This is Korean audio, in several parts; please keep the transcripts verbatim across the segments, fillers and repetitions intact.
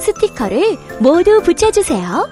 스티커를 모두 붙여주세요.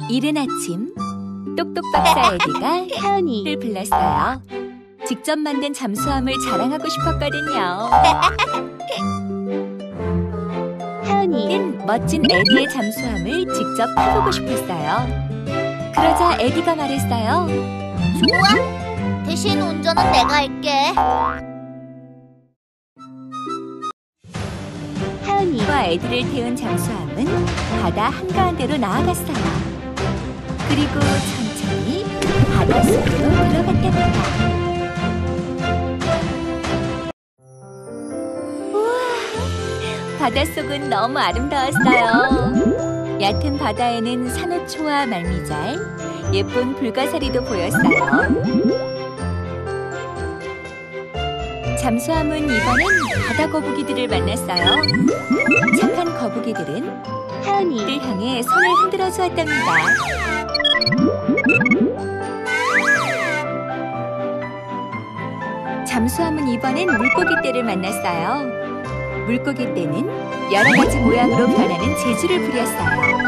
이른 아침, 똑똑 박사 에디가 하은이. 를 불렀어요. 직접 만든 잠수함을 자랑하고 싶었거든요. 하은이. 는 멋진 에디의 잠수함을 직접 타보고 싶었어요. 그러자 에디가 말했어요. 좋아. 대신 운전은 내가 할게. 하은이와 에디를 태운 잠수함은 바다 한가운데로 나아갔어요. 그리고 천천히 바닷속으로 들어갔답니다. 우와, 바닷속은 너무 아름다웠어요. 얕은 바다에는 산호초와 말미잘, 예쁜 불가사리도 보였어요. 잠수함은 이번엔 바다 거북이들을 만났어요. 착한 거북이들은 하은이를 를 향해 손을 흔들어 주었답니다. 잠수함은 이번엔 물고기떼를 만났어요. 물고기떼는 여러 가지 모양으로 변하는 재주를 부렸어요.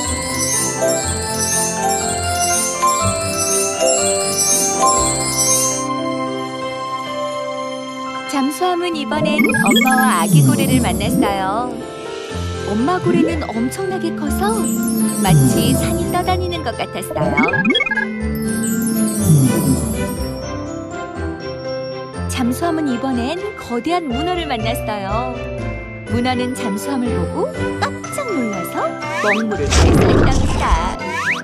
잠수함은 이번엔 엄마와 아기 고래를 만났어요. 엄마 고래는 엄청나게 커서 마치 산이 떠다니는 것 같았어요. 잠수함은 이번엔 거대한 문어를 만났어요. 문어는 잠수함을 보고 깜짝 놀라서 먹물을 발사했답니다.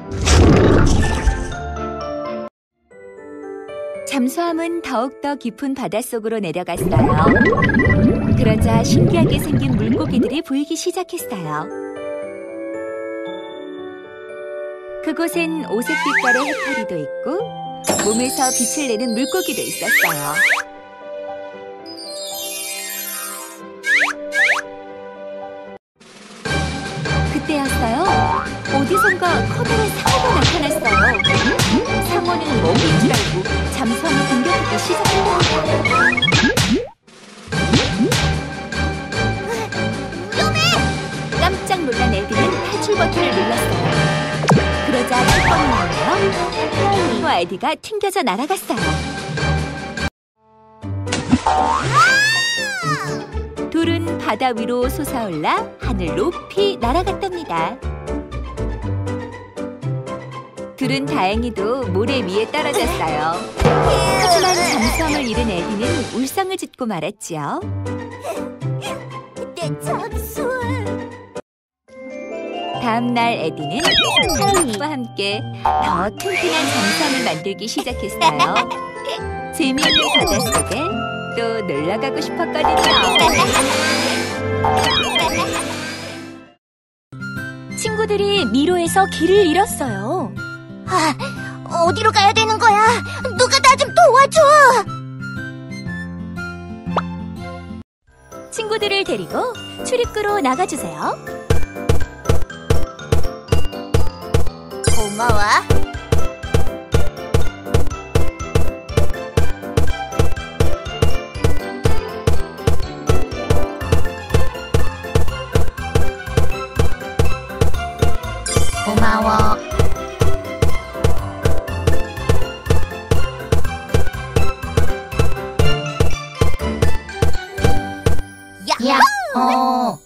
잠수함은 더욱더 깊은 바닷속으로 내려갔어요. 그러자 신기하게 생긴 물고기들이 보이기 시작했어요. 그곳엔 오색 빛깔의 해파리도 있고 몸에서 빛을 내는 물고기도 있었어요. 그때였어요. 어디선가 커다란 상어가 나타났어요. 상어는 먹이인 줄 알고 잠수함을 공격하기 시작했답니다. 위험해! 깜짝 놀란 에디는 탈출 버튼을 눌렀어요. 그러자 뚜껑이 열려 하은이와 에디가 튕겨져 날아갔어요. 둘은 바다 위로 솟아올라 하늘 높이 날아갔답니다. 둘은 다행히도 모래 위에 떨어졌어요. 하지만 잠수함을 잃은 에디는 울상을 짓고 말았지요. 내 잠수함. 다음 날 에디는 하은이와 함께 더 튼튼한 잠수함을 만들기 시작했어요. 재미있는 바닷속에 또 놀러가고 싶었거든요. 친구들이 미로에서 길을 잃었어요. 아, 어디로 가야 되는 거야? 누가 나 좀 도와줘! 친구들을 데리고 출입구로 나가주세요. 고마워. 고마워. 야, 어.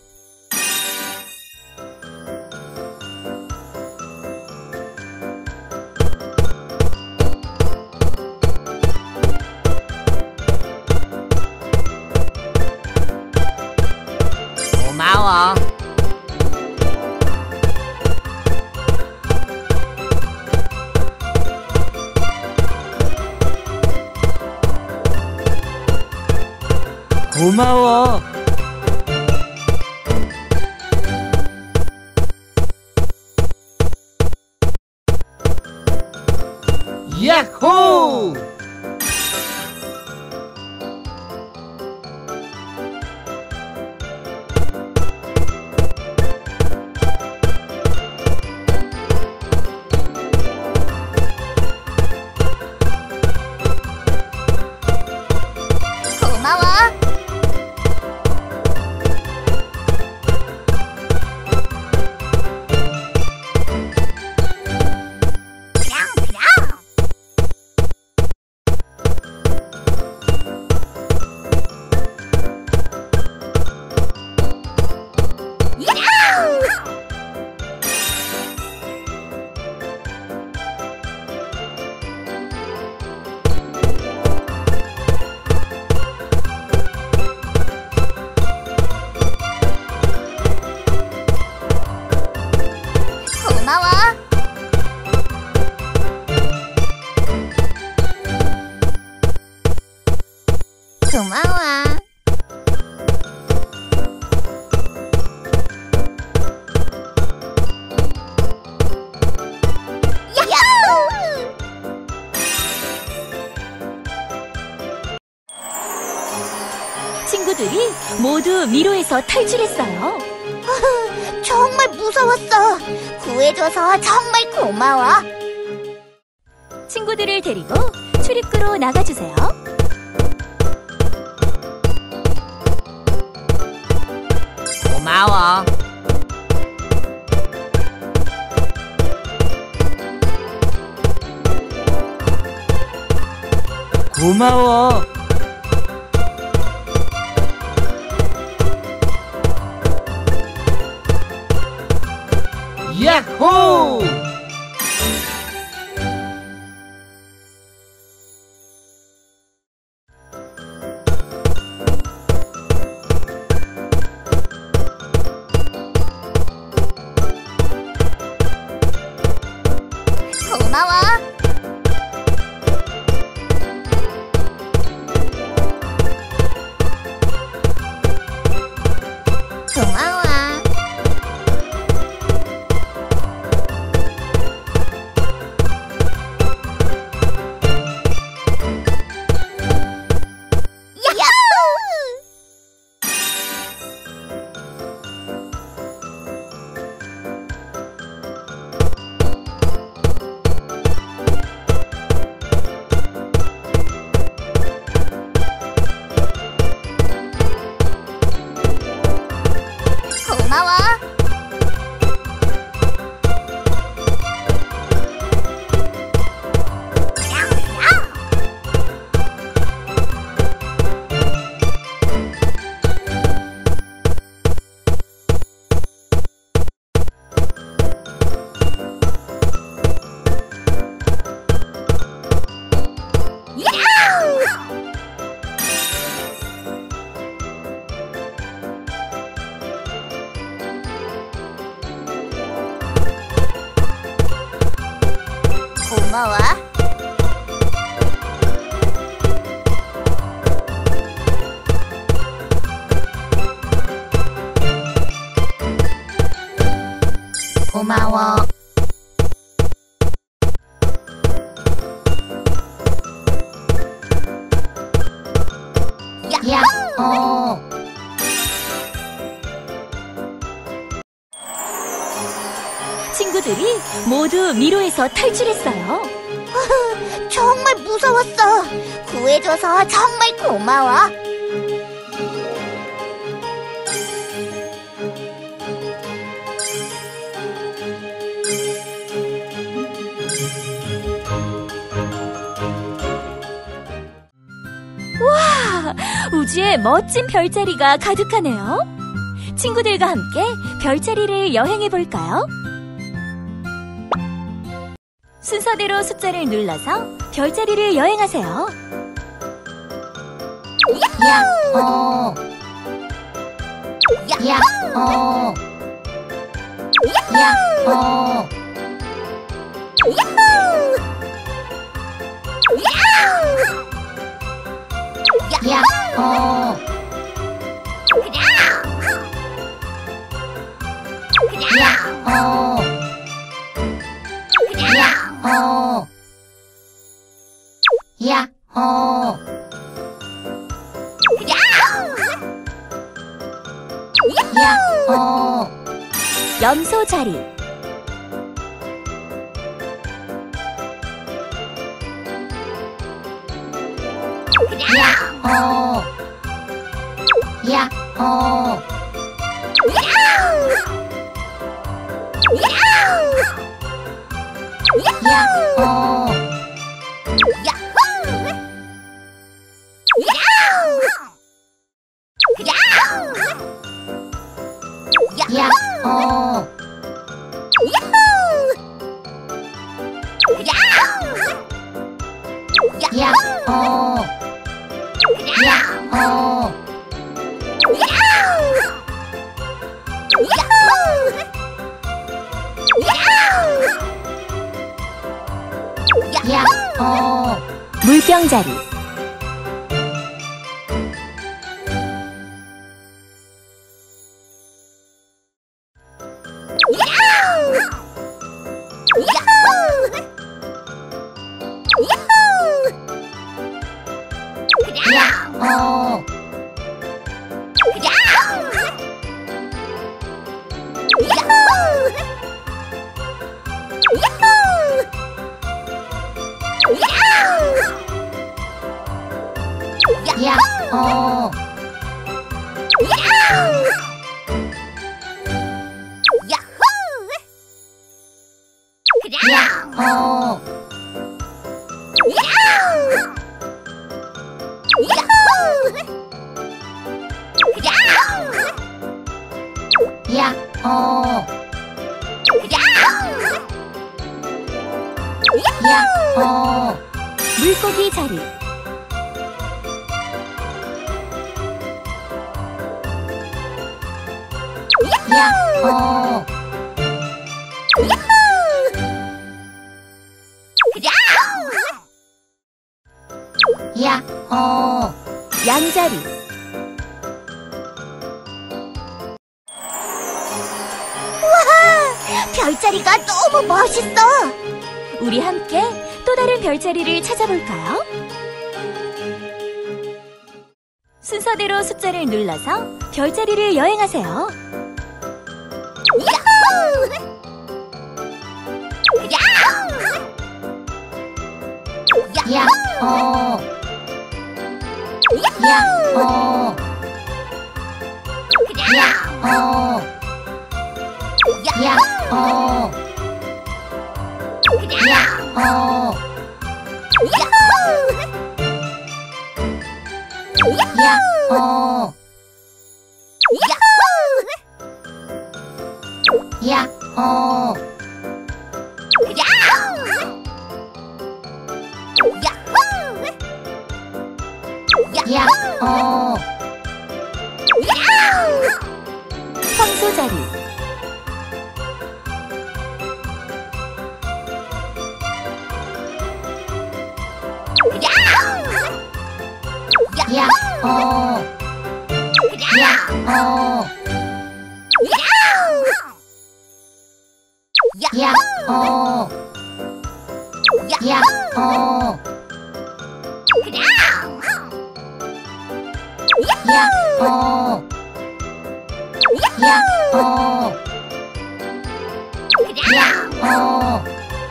고마워. 고마워. 야호! 고마워. 모두 미로에서 탈출했어요. 정말 무서웠어. 구해줘서 정말 고마워. 친구들을 데리고 출입구로 나가주세요. 고마워. 고마워. 야호! 고마워. 고마워. 야호! 고마워. 고마워. 고마워. 야호! 친구들이 모두 미로에서 탈출했어요. 정말 무서웠어. 구해줘서 정말 고마워. 와, 우주에 멋진 별자리가 가득하네요. 친구들과 함께 별자리를 여행해 볼까요? 순서대로 숫자를 눌러서 별자리를 여행하세요. 야호! 야호! 야호! 야호! 야호! 야호! 야호! 야호! 염소자리. 야호! 야호! 야호! 야호! 야호! 야호! 야호! 물병자리. 야호! 야호! 야호! 야호! 야호! 물고기 자리. 야호! 야호! 양자리. 별자리가 너무 멋있어. 우리 함께 또 다른 별자리를 찾아볼까요? 순서대로 숫자를 눌러서 별자리를 여행하세요. 야호! 야호! 야호! 야호! 야호! 야호! 야호! 야호! 황소자리. 야호! 야호! 야호! 야호! 야호! 야호! 야호!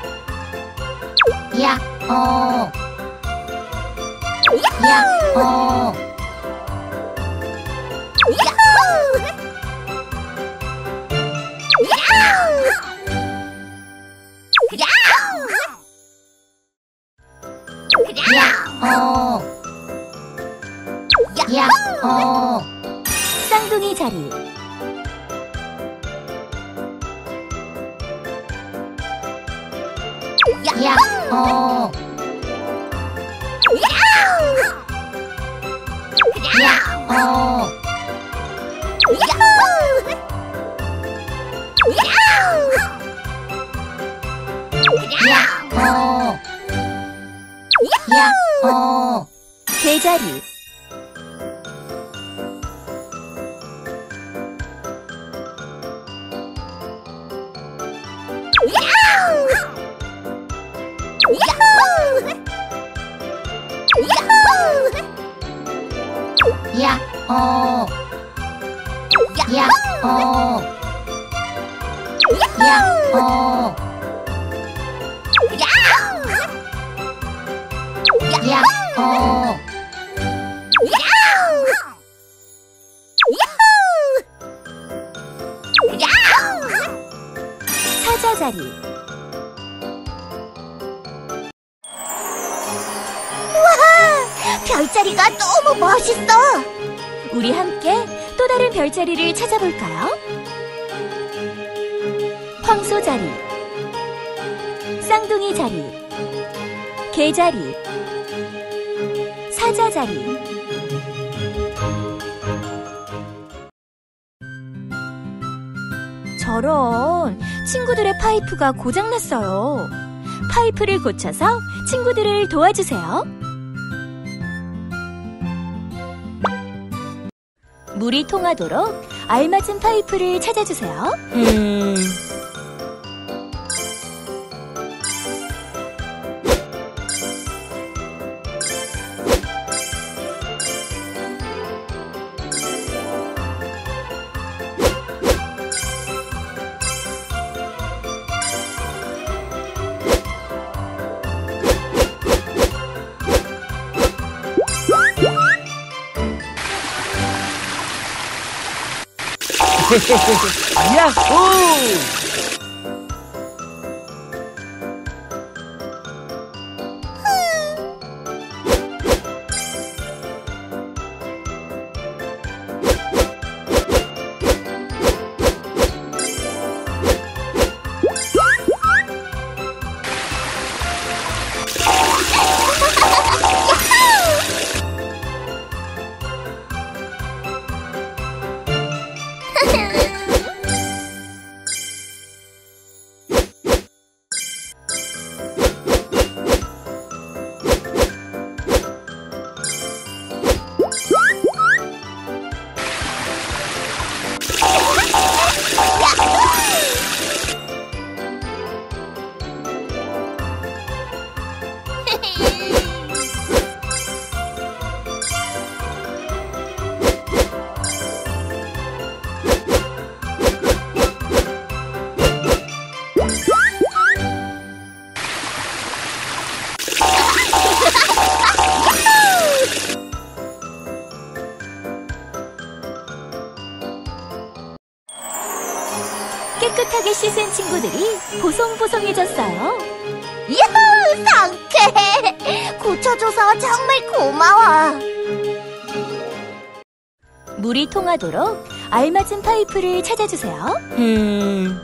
야호! 야호! 야호! 야호! 쌍둥이 자리. 야호! 야호! 야호! 야호! 개자리. 야호! 야호! 야호! 야호! 사자자리. 별자리가 너무 멋있어. 우리 함께 또 다른 별자리를 찾아볼까요? 황소자리, 쌍둥이 자리, 개자리, 사자자리. 저런, 친구들의 파이프가 고장났어요. 파이프를 고쳐서 친구들을 도와주세요. 물이 통하도록 알맞은 파이프를 찾아주세요. 음, 야호! 깨끗하게 씻은 친구들이 보송보송해졌어요. 야호! 상쾌해! 고쳐줘서 정말 고마워. 물이 통하도록 알맞은 파이프를 찾아주세요. 음...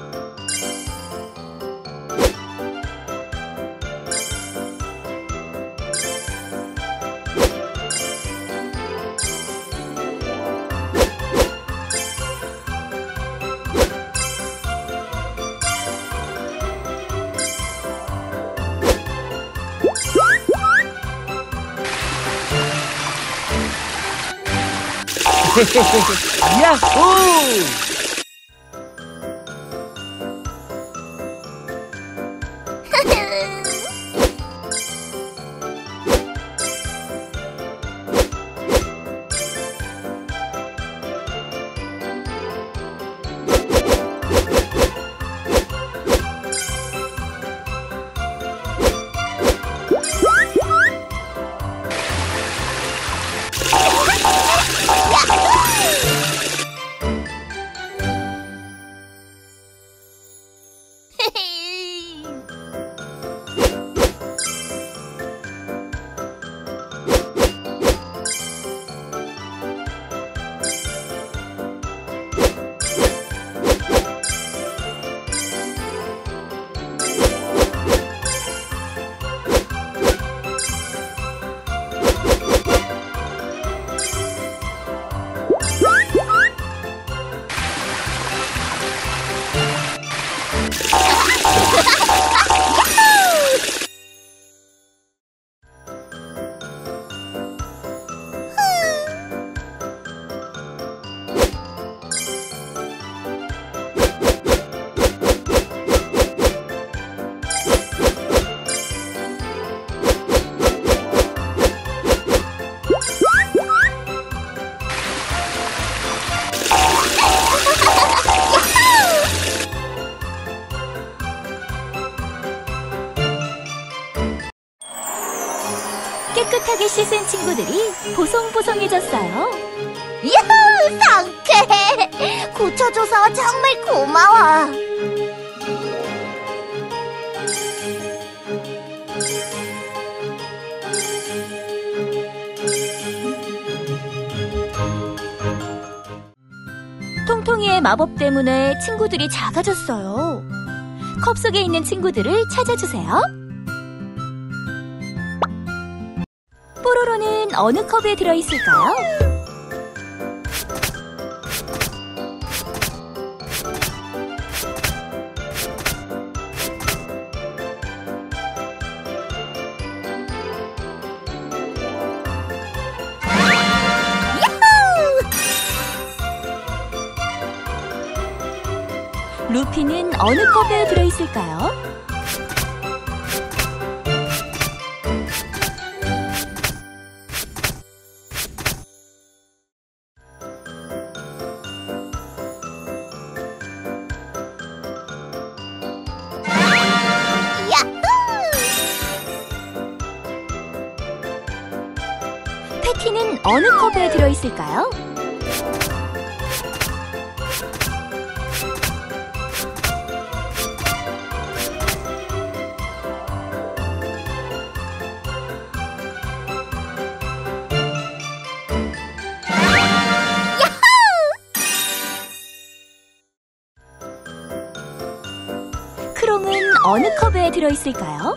야호! 깨끗하게 씻은 친구들이 보송보송해졌어요. 야호! 상쾌해! 고쳐줘서 정말 고마워. 통통이의 마법 때문에 친구들이 작아졌어요. 컵 속에 있는 친구들을 찾아주세요. 뽀로로는 어느 컵에 들어있을까요? 루피는 어느 컵에 들어있을까요? 패티는 어느 컵에 들어있을까요? 어느 컵에 들어있을까요?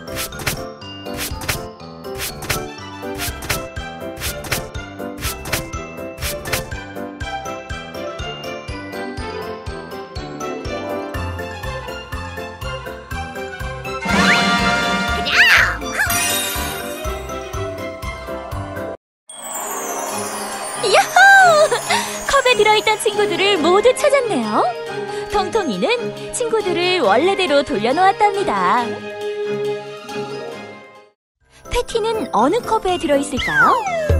야호! 컵에 들어있던 친구들을 모두 찾았네요. 통통이는 친구들을 원래대로 돌려놓았답니다. 패티는 어느 컵에 들어있을까요?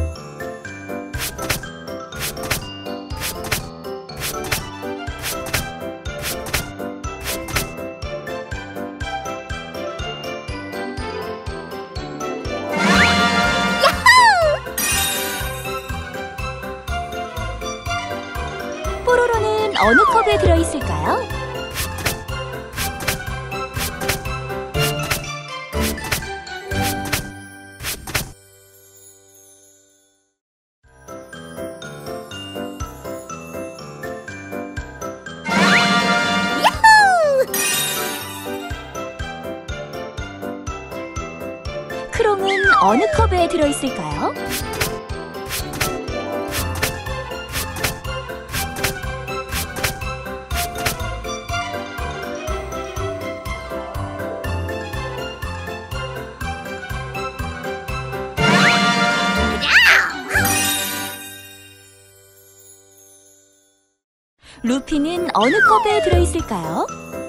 뽀로로는 어느 컵에 들어있을까요? 크롱은 어느 컵에 들어있을까요? 루피는 어느 컵에 들어있을까요?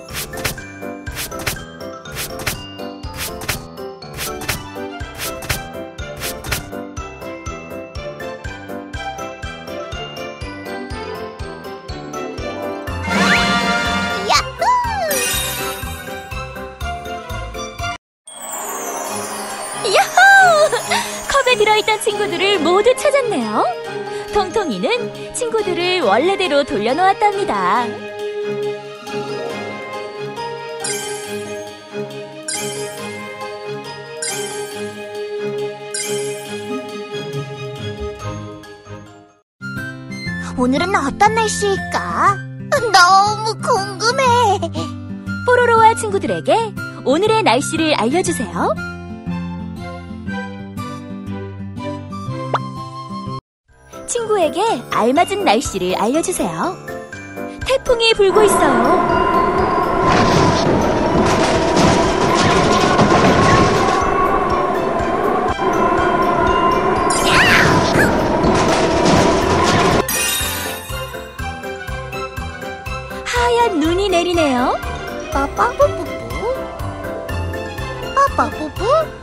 야호! 컵에 들어있던 친구들을 모두 찾았네요. 통통이는 친구들을 원래대로 돌려놓았답니다. 오늘은 어떤 날씨일까? 너무 궁금해. 뽀로로와 친구들에게 오늘의 날씨를 알려주세요. 친구에게 알맞은 날씨를 알려주세요. 태풍이 불고 있어요. 하얀 눈이 내리네요. 빠빠뿌뿌뿌 빠빠뿌뿌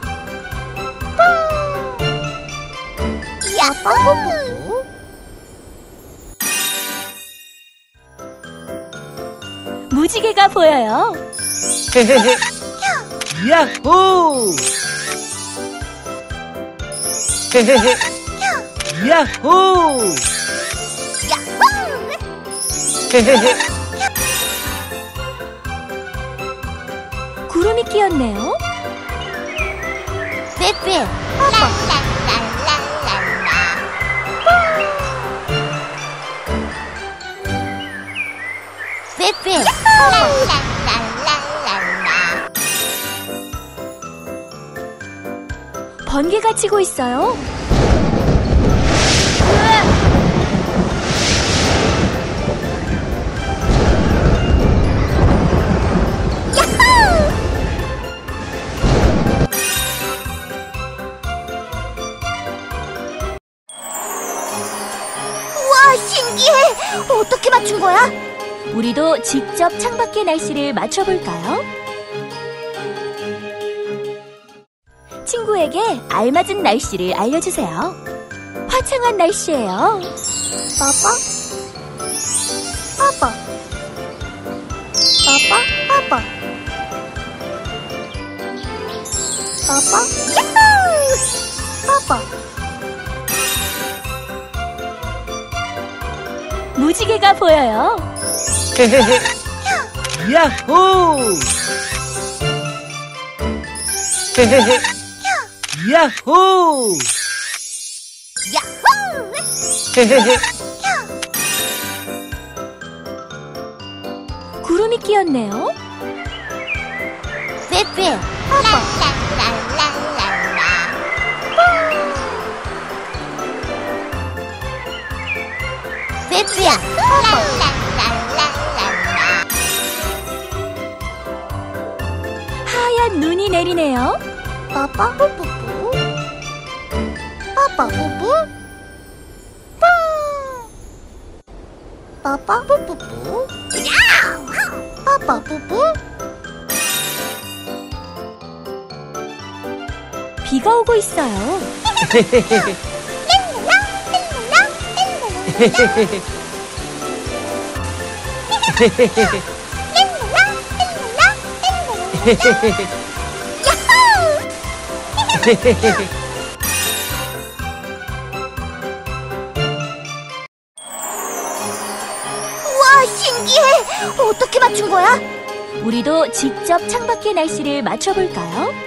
야빠뿌뿌 무지개가 보여요. 야호! 야호! 구름이 끼었네요. 빼빼 랄랄랄랄랄라 빼빼 랄랄랄랄랄라 번개가 치고 있어요. 우와, 신기해. 어떻게 맞춘 거야? 우리도 직접 창밖의 날씨를 맞춰볼까요? 친구에게 알맞은 날씨를 알려주세요. 화창한 날씨예요. 빠빠 빠빠 빠빠 빠빠 빠빠 야호 빠빠 무지개가 보여요. 야호! 야호! 야호 구름이 끼었네요. 빼빼. 랄랄랄랄랄라. 빼빼야. 랄랄랄랄랄라. 하얀 눈이 내리네요. 빠빠뿌뿌뿌. 빠빠뿌뿌. 빠빠뿌뿌뿌. 빠빠뿌뿌. 비가 오고 있어요. 우와, 신기해. 어떻게 맞춘 거야? 우리도 직접 창밖의 날씨를 맞춰볼까요?